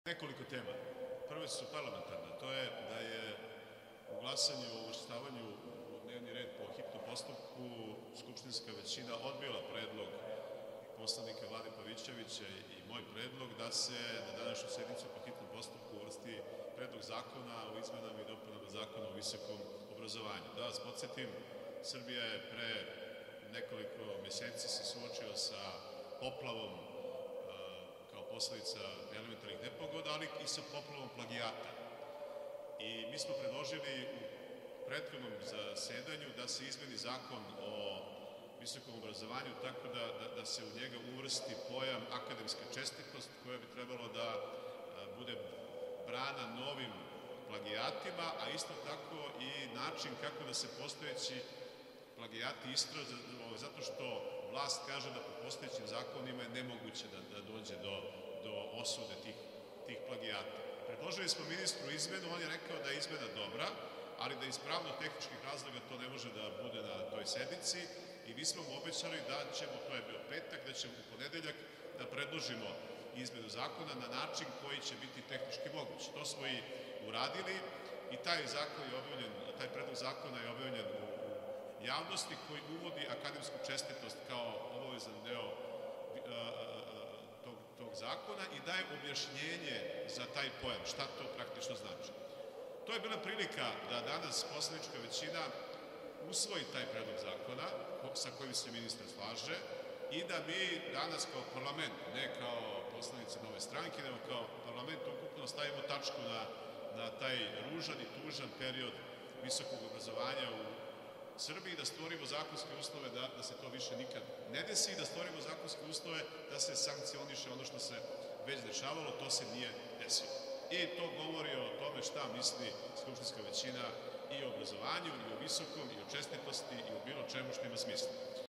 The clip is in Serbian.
Nekoliko tema. Prve su parlamentarne, to je da je u glasanju o uvrštavanju u dnevni red po hitnom postupku skupštinska većina odbila predlog poslanika Vlade Pavićevića i moj predlog da se na današnju sednicu po hitnom postupku uvrsti predlog zakona o izmenama i dopunama zakona o visokom obrazovanju. Da vas podsjetim, Srbija je pre nekoliko meseci se suočila sa poplavom kao posledica elementarnih nepogoda, ali i sa poplavom plagijata. I mi smo predložili u prethodnom zasedanju da se izmeni zakon o visokom obrazovanju tako da se u njega uvrsti pojam akademska čestitost koja bi trebalo da bude brana novim plagijatima, a isto tako i način kako da se postojeći plagijati istraže, zato što vlast kaže da po postojećim zakonima je nemoguće da dođe do osude tih plagijata. Predložili smo ministru izmenu, on je rekao da je izmena dobra, ali da iz pravno-tehničkih razloga to ne može da bude na toj sednici i mi smo mu obećali da ćemo, to je bio petak, da ćemo u ponedeljak da predložimo izmenu zakona na način koji će biti tehnički moguć. To smo i uradili i taj predlog zakona je objavljen u javnosti koji uvodi akademsku čestitost kao obavezan deo tog zakona i daje objašnjenje za taj pojam, šta to praktično znači. To je bila prilika da danas poslanička većina usvoji taj predlog zakona sa kojim se ministar slaže i da mi danas kao parlament, ne kao poslanici Nove stranke, nego kao parlament ukupno stavimo tačku na taj ružan i tužan period visokog obrazovanja u Srbiji, da stvorimo zakonske uslove da se to više nikad ne desi i da stvorimo zakonske uslove da se sankcioniše ono što se već dešavalo, to se nije desilo. I to govori o tome šta misli skupštinska većina i o obrazovanju, i o visokom, i o čestitosti, i o bilo čemu što ima smisla.